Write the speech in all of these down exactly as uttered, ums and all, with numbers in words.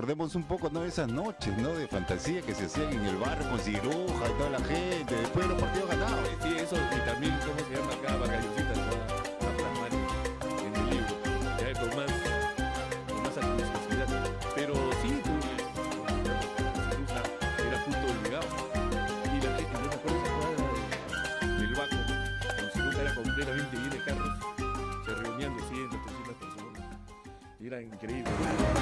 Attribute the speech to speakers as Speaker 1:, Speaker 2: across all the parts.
Speaker 1: recordemos un poco, ¿no? Esas noches, ¿no? De fantasía que se hacían en el barrio con ciruja y toda la gente, después de los partidos ganados.
Speaker 2: Sí, eso, y también, ¿cómo se llama acá? Bacallositas, ¿no? A plasmar en el libro, ya con más, con más acuciosidad. Pero sí, tú, ciruja era punto obligado. Y la gente, yo me acuerdo esa cuadra de, del Baco, con ciruja era completamente llena de carros, se reunían doscientas, trescientas personas. Y era increíble.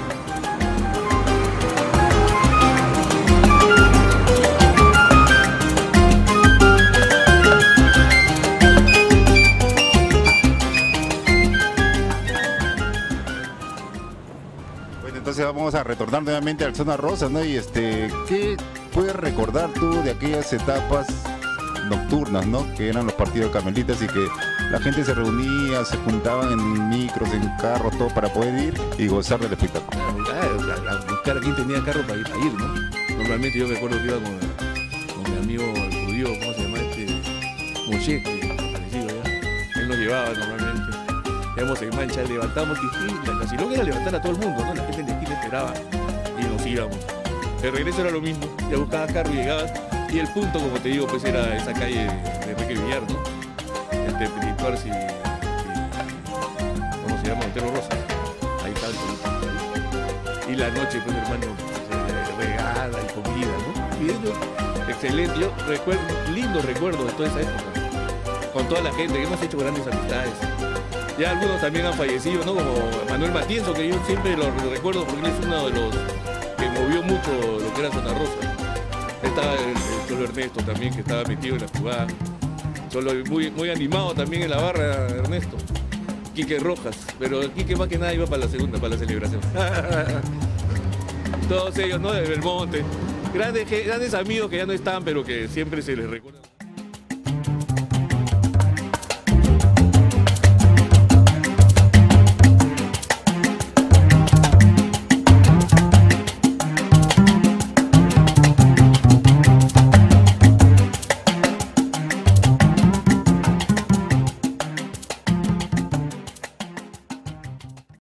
Speaker 1: Entonces vamos a retornar nuevamente al Zona Rosa, ¿no? Y este, ¿qué puedes recordar tú de aquellas etapas nocturnas, ¿no? Que eran los partidos carmelitas y que la gente se reunía, se juntaban en micros, en carros, todo para poder ir y gozar del espectáculo.
Speaker 2: A, a, a buscar a quien tenía carro para ir, para ir, ¿no? Normalmente yo me acuerdo que iba con, con mi amigo el judío, ¿cómo se llama este? Moshe, parecido ya. Él nos llevaba normalmente. Íbamos en mancha, levantamos distintas, casi lo que era levantar a todo el mundo, ¿no? La gente en la esquina esperaba y nos íbamos. El regreso era lo mismo, ya buscabas carro y llegabas. Y el punto, como te digo, pues era esa calle de Enrique Villar, ¿no? Entre Pinituars y, y, ¿cómo se llama? Montero Rosa. Ahí está el punto. Y la noche, pues, hermano, regada y comida, ¿no? Y ellos, excelente. Yo recuerdo, lindos recuerdos de toda esa época. Con toda la gente, que hemos hecho grandes amistades. Ya algunos también han fallecido, ¿no? Como Manuel Matienzo, que yo siempre lo recuerdo porque él es uno de los que movió mucho lo que era Zona Rosa. Estaba el, el Cholo Ernesto también, que estaba metido en la jugada. Cholo muy, muy animado también en la barra, Ernesto. Quique Rojas, pero Quique más que nada iba para la segunda, para la celebración. Todos ellos, ¿no? De Belmonte. Grandes, grandes amigos que ya no están, pero que siempre se les recuerda.